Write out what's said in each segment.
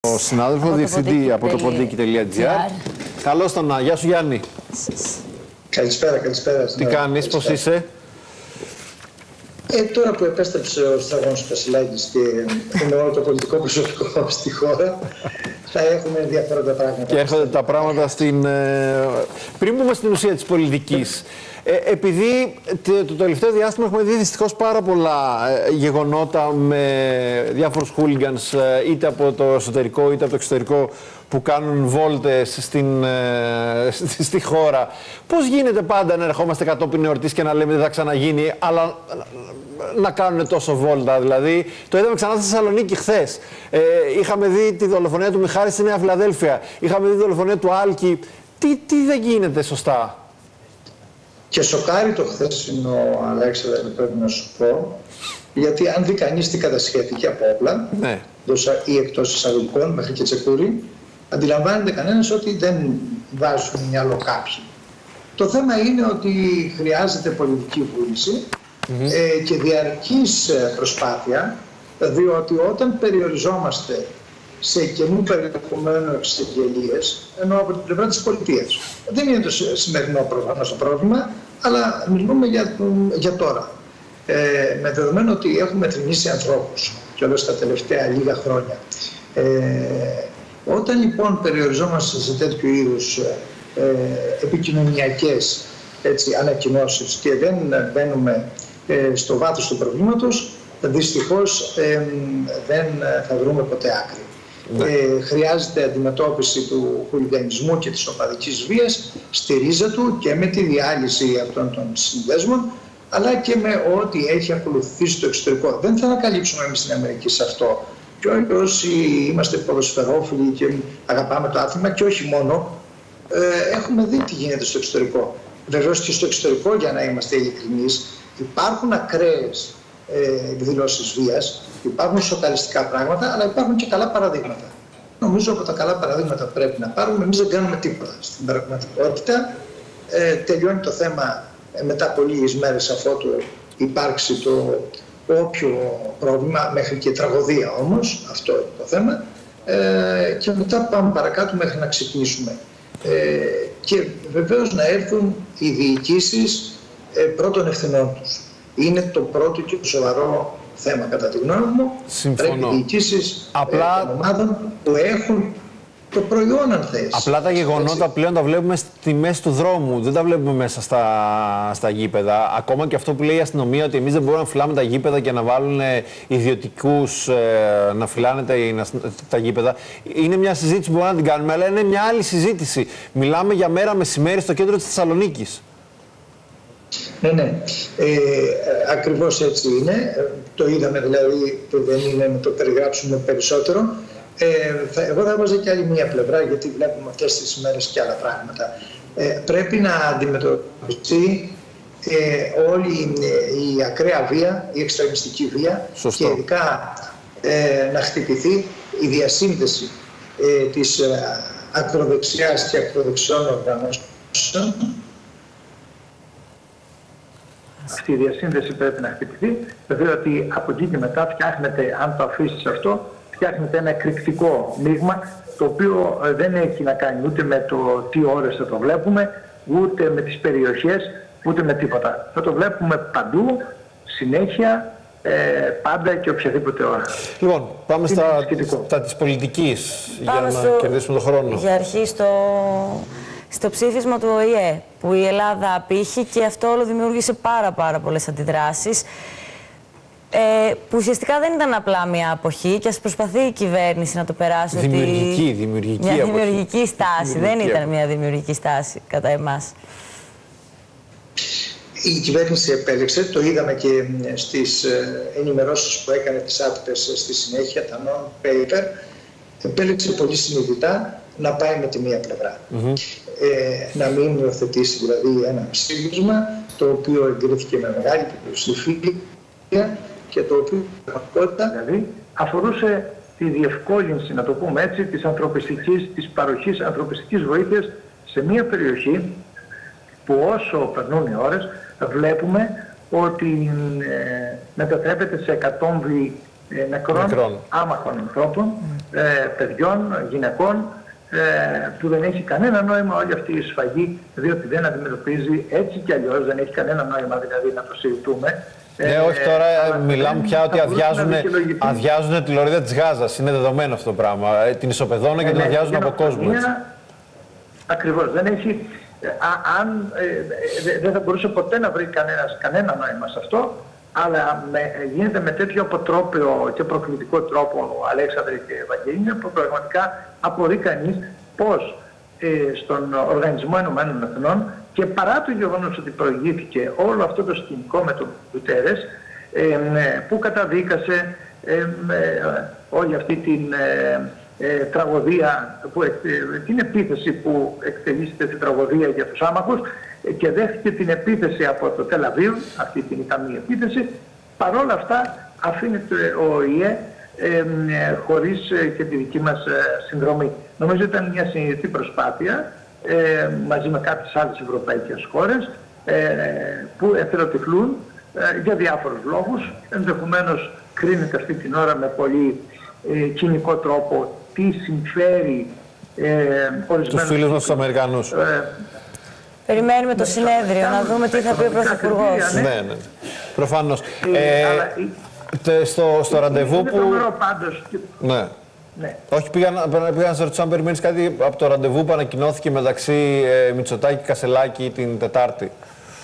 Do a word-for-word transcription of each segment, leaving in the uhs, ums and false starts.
Ο συνάδελφο διευθυντή από το ποντίκι τελεία τζι άρ. Καλώς τον, γεια σου Γιάννη. Καλησπέρα, καλησπέρα. Τι κάνεις, πώς είσαι? Ε, τώρα που επέστρεψε ο Στραγγόνος Κασιλάκης και εννοώ το πολιτικό προσωπικό στη χώρα, θα έχουμε ενδιαφέροντα πράγματα. Και έρχονται τα πράγματα στην... Πριν πούμε στην ουσία της πολιτικής, ε, επειδή το, το τελευταίο διάστημα έχουμε δει δυστυχώς πάρα πολλά ε, γεγονότα με διάφορους χούλιγκανς, ε, είτε από το εσωτερικό είτε από το εξωτερικό, που κάνουν βόλτες στην, ε, στη, στη χώρα. Πώς γίνεται πάντα να ερχόμαστε κατόπιν εορτής και να λέμε δεν θα ξαναγίνει, αλλά να κάνουν τόσο βόλτα? Δηλαδή, το είδαμε ξανά στη Θεσσαλονίκη χθες. Ε, είχαμε δει τη δολοφονία του Μιχάλη στη Νέα Φιλαδέλφια. Είχαμε δει τη δολοφονία του Άλκη. Τι, τι δεν γίνεται σωστά? Και σοκάρει το χθεσινό, Αλέξανδρε, πρέπει να σου πω, γιατί αν δει κανείς τι κατασχέθηκε από όπλα, ναι, ή εκτός εισαγωγικών μέχρι και τσεκούρι, αντιλαμβάνεται κανένας ότι δεν βάζουν μυαλό κάποιοι. Το θέμα είναι ότι χρειάζεται πολιτική βούληση mm-hmm. ε, και διαρκής προσπάθεια, διότι όταν περιοριζόμαστε σε καινού περιεχομένου εξεγγελίες, ενώ από την πλευρά της πολιτείας, δεν είναι το σημερινό προφανώς το πρόβλημα, αλλά μιλούμε για, για τώρα. Ε, με δεδομένο ότι έχουμε θρηνήσει ανθρώπους και όλες τα τελευταία λίγα χρόνια. Ε, Όταν λοιπόν περιοριζόμαστε σε τέτοιου είδους ε, επικοινωνιακές έτσι, ανακοινώσεις και δεν μπαίνουμε ε, στο βάθος του προβλήματος, δυστυχώς ε, δεν θα βρούμε ποτέ άκρη. Ναι. Ε, χρειάζεται αντιμετώπιση του χουλιγανισμού και της οπαδικής βίας στη ρίζα του και με τη διάλυση αυτών των συνδέσμων, αλλά και με ό,τι έχει ακολουθήσει στο εξωτερικό. Δεν θα ανακαλύψουμε εμείς στην Αμερική σε αυτό. Και όσοι είμαστε ποδοσφαιρόφιλοι και αγαπάμε το άθλημα, και όχι μόνο, ε, έχουμε δει τι γίνεται στο εξωτερικό. Βεβαίως και στο εξωτερικό, για να είμαστε ειλικρινείς, υπάρχουν ακραίες ε, εκδηλώσεις βίας, υπάρχουν σοκαριστικά πράγματα, αλλά υπάρχουν και καλά παραδείγματα. Νομίζω από τα καλά παραδείγματα που πρέπει να πάρουμε, εμείς δεν κάνουμε τίποτα. Στην πραγματικότητα ε, τελειώνει το θέμα ε, μετά από λίγες μέρες αφότου υπάρξει το όποιο πρόβλημα, μέχρι και τραγωδία όμως, αυτό είναι το θέμα, ε, και μετά πάμε παρακάτω μέχρι να ξεκινήσουμε. Ε, και βεβαίως να έρθουν οι διοικήσεις ε, πρώτων ευθυνών τους. Είναι το πρώτο και σοβαρό θέμα κατά τη γνώμη μου. Συμφωνώ. Πρέπει οι διοικήσεις Απλά... ε, των ομάδων που έχουν το προϊόν, αν θες. Απλά τα γεγονότα έτσι πλέον τα βλέπουμε στη μέση του δρόμου, δεν τα βλέπουμε μέσα στα, στα γήπεδα. Ακόμα και αυτό που λέει η αστυνομία, ότι εμείς δεν μπορούμε να φυλάμε τα γήπεδα και να βάλουν ιδιωτικούς ε, να φυλάνε τα, τα γήπεδα. Είναι μια συζήτηση που μπορούμε να την κάνουμε, αλλά είναι μια άλλη συζήτηση. Μιλάμε για μέρα μεσημέρι στο κέντρο της Θεσσαλονίκης. Ναι, ναι. Ε, ακριβώς έτσι είναι. Το είδαμε δηλαδή, που δεν είναι να το περιγράψουμε περισσότερο. Ε, θα, εγώ θα έβαζα και άλλη μία πλευρά, γιατί βλέπουμε αυτές τις μέρες και άλλα πράγματα. Ε, πρέπει να αντιμετωπιστεί ε, όλη ε, η ακραία βία, η εξτρεμιστική βία. Σωστό. Και ειδικά ε, να χτυπηθεί η διασύνδεση ε, της ε, ακροδεξιάς και ακροδεξιών οργανώσεων. Αυτή η διασύνδεση πρέπει να χτυπηθεί. Βέβαια ότι από εκεί και μετά φτιάχνεται, αν το αφήσεις αυτό, φτιάχνεται ένα εκρηκτικό μείγμα, το οποίο δεν έχει να κάνει ούτε με το τι ώρες θα το βλέπουμε, ούτε με τις περιοχές, ούτε με τίποτα. Θα το βλέπουμε παντού, συνέχεια, ε, πάντα και οποιαδήποτε ώρα. Λοιπόν, πάμε στα, στα της πολιτικής, πάμε για να στο, κερδίσουμε τον χρόνο. Για αρχή στο, στο ψήφισμα του Ο Η Ε, που η Ελλάδα απήχε, και αυτό όλο δημιούργησε πάρα πάρα πολλές αντιδράσεις. Ε, που ουσιαστικά δεν ήταν απλά μια αποχή, και ας προσπαθεί η κυβέρνηση να το περάσει. Δημιουργική, ότι... δημιουργική μια αποχή. δημιουργική στάση, δημιουργική δεν ήταν αποχή. μια δημιουργική στάση κατά εμάς. Η κυβέρνηση επέλεξε, το είδαμε και στις ενημερώσεις που έκανε τις άτυπες στη συνέχεια, τα non-paper, επέλεξε πολύ συνειδητά να πάει με τη μία πλευρά. Mm-hmm. ε, να μην υιοθετήσει δηλαδή ένα ψήφισμα το οποίο εγκρίθηκε με μεγάλη πλειοψηφία και το οποίο δηλαδή αφορούσε τη διευκόλυνση, να το πούμε έτσι, της ανθρωπιστικής, της παροχής ανθρωπιστικής βοήθειας σε μια περιοχή που όσο περνούν οι ώρες βλέπουμε ότι ε, μετατρέπεται σε εκατόμβη ε, νεκρών, νεκρών άμαχων ανθρώπων, mm. ε, παιδιών, γυναικών, ε, που δεν έχει κανένα νόημα όλη αυτή η σφαγή, διότι δεν αντιμετωπίζει έτσι κι αλλιώς, δεν έχει κανένα νόημα δηλαδή να το συζητούμε. Ναι, όχι τώρα, ε, μιλάμε πια ότι αδειάζουν τη λωρίδα της Γάζας. Είναι δεδομένο αυτό το πράγμα. Ε, την ισοπεδώνουν και ε, την ναι, αδειάζουν από κόσμο. Ακριβώς. Δεν έχει, α, αν, ε, δεν θα μπορούσε ποτέ να βρει κανένας, κανένα νόημα σε αυτό, αλλά με, γίνεται με τέτοιο αποτρόπαιο και προκλητικό τρόπο, Αλέξανδρε και Ευαγγελίνη, που πραγματικά απορεί κανείς πώς ε, στον Οργανισμό Ενωμένων Εθνών, και παρά το γεγονός ότι προηγήθηκε όλο αυτό το σκηνικό με τον Γκουτέρες, ε, που καταδίκασε ε, ε, όλη αυτή την ε, ε, τραγωδία, που, ε, την επίθεση που εκτελήσεται στην τραγωδία για τους άμαχους, ε, και δέχτηκε την επίθεση από το Τελ Αβίβ, αυτή την ιταμή επίθεση, παρόλα αυτά αφήνεται ο ΟΗΕ ε, ε, χωρίς ε, και τη δική μας ε, συνδρομή. Νομίζω ήταν μια συνειδητή προσπάθεια, Ε, μαζί με κάποιες άλλες ευρωπαϊκές χώρες, ε, που εθελοτυφλούν ε, για διάφορους λόγους. Ενδεχομένως κρίνεται αυτή την ώρα με πολύ ε, κοινικό τρόπο τι συμφέρει ε, ορισμένους... Τους φίλους μας τους Αμερικανούς. Ε, Περιμένουμε το συνέδριο, να δούμε τι θα πει ο Πρωθυπουργός. Ναι, ναι, προφανώς. Ε, ε, αλλά, τε, στο, στο ραντεβού είναι που... τρομερό πάντως. Ναι. Ναι. Όχι, πήγα, πήγα να σε ρωτήσω αν περιμένεις κάτι από το ραντεβού που ανακοινώθηκε μεταξύ ε, Μητσοτάκη και Κασελάκη την Τετάρτη.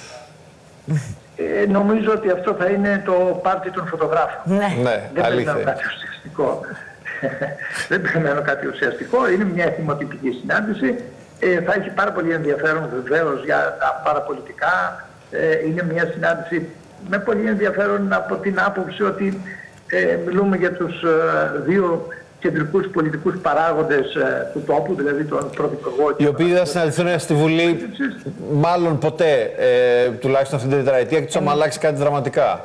Ε, νομίζω ότι αυτό θα είναι το πάρτι των φωτογράφων. Ναι, ναι, δεν αλήθεια. περιμένω κάτι ουσιαστικό. Δεν περιμένω κάτι ουσιαστικό. Είναι μια εθιμοτυπική συνάντηση. Ε, θα έχει πάρα πολύ ενδιαφέρον βεβαίως για τα παραπολιτικά. Ε, είναι μια συνάντηση με πολύ ενδιαφέρον από την άποψη ότι ε, μιλούμε για τους ε, δύο κεντρικούς πολιτικούς παράγοντες ε, του τόπου, δηλαδή τον Πρωθυπουργό. Οι οποίοι θα συναντηθούν στη Βουλή μάλλον ποτέ, ε, τουλάχιστον αυτή την τετραετία, και τους άμα αλλάξει κάτι δραματικά.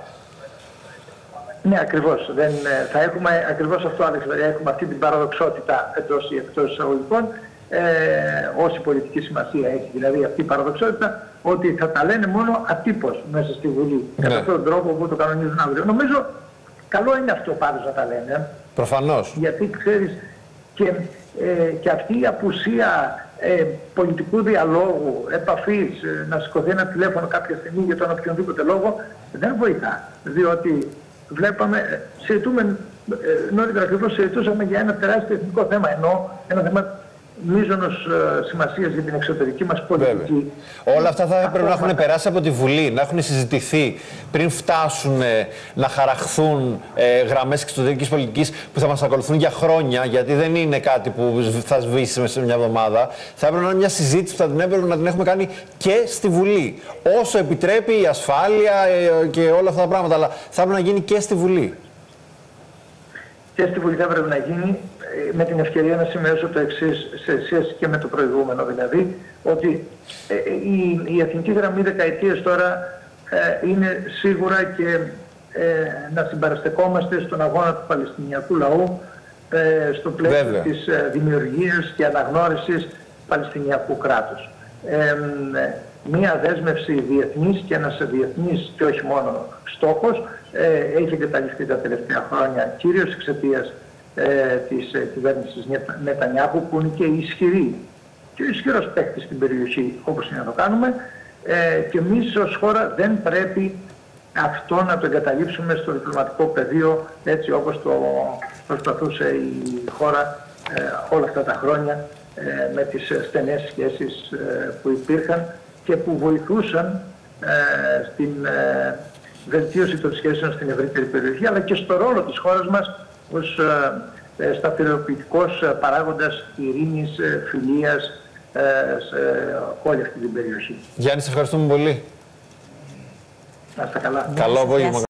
Ναι, ακριβώς. Δεν, ε, θα έχουμε ακριβώς αυτό, Άλεξ, δηλαδή έχουμε αυτή την παραδοξότητα εντός ή εκτός εισαγωγικών, ε, όση πολιτική σημασία έχει δηλαδή αυτή η παραδοξότητα, ότι θα τα λένε μόνο ατύπως μέσα στη Βουλή. Ναι. Κατά αυτόν τον τρόπο που το κανονίζουν αύριο. Νομίζω καλό είναι αυτό πάντως να τα λένε. Προφανώς. Γιατί ξέρεις, και, ε, και αυτή η απουσία ε, πολιτικού διαλόγου, επαφής, ε, να σηκωθεί ένα τηλέφωνο κάποια στιγμή για τον οποιονδήποτε λόγο, δεν βοηθά. Διότι βλέπαμε, συζητούμε, ε, νωρίτερα ακριβώς συζητούσαμε για ένα τεράστιο εθνικό θέμα, ενώ ένα θέμα μείζωνος ε, σημασίας για την εξωτερική μας πολιτική. Βέβαια. Όλα αυτά θα έπρεπε να έχουν περάσει από τη Βουλή, να έχουν συζητηθεί πριν φτάσουν ε, να χαραχθούν ε, γραμμές εξωτερικής πολιτικής που θα μας ακολουθούν για χρόνια, γιατί δεν είναι κάτι που θα σβήσει μέσα σε μια εβδομάδα. Θα έπρεπε να είναι μια συζήτηση που θα την έπρεπε να την έχουμε κάνει και στη Βουλή. Όσο επιτρέπει η ασφάλεια ε, και όλα αυτά τα πράγματα, αλλά θα έπρεπε να γίνει και στη Βουλή. Και στη Βουλή θα έπρεπε να γίνει, με την ευκαιρία να σημειώσω το εξής, σε σχέση και με το προηγούμενο δηλαδή, ότι ε, η, η εθνική γραμμή δεκαετίες τώρα ε, είναι σίγουρα και ε, να συμπαραστεκόμαστε στον αγώνα του Παλαιστινιακού λαού, ε, στο πλαίσιο Βέβαια. της ε, δημιουργίας και αναγνώρισης Παλαιστινιακού κράτους. Ε, μία δέσμευση διεθνής και ένας διεθνής και όχι μόνο στόχος ε, έχει καταληφθεί τα τελευταία χρόνια, κυρίως εξαιτίας ε, της ε, κυβέρνησης Νετανιάχου, που είναι και ισχυρή και ισχυρός παίκτης στην περιοχή, όπως είναι να το κάνουμε, ε, και εμείς ως χώρα δεν πρέπει αυτό να το εγκαταλείψουμε στο διπλωματικό πεδίο, έτσι όπως το προσπαθούσε η χώρα ε, όλα αυτά τα χρόνια ε, με τις στενές σχέσεις ε, που υπήρχαν και που βοηθούσαν ε, στην ε, βελτίωση των σχέσεων στην ευρύτερη περιοχή, αλλά και στο ρόλο της χώρας μας ως ε, ε, σταθεροποιητικός παράγοντας ειρήνης, ε, φιλίας ε, σε όλη αυτή την περιοχή. Γιάννη, σε ευχαριστούμε πολύ. Να είστε καλά. Καλό απόγευμα.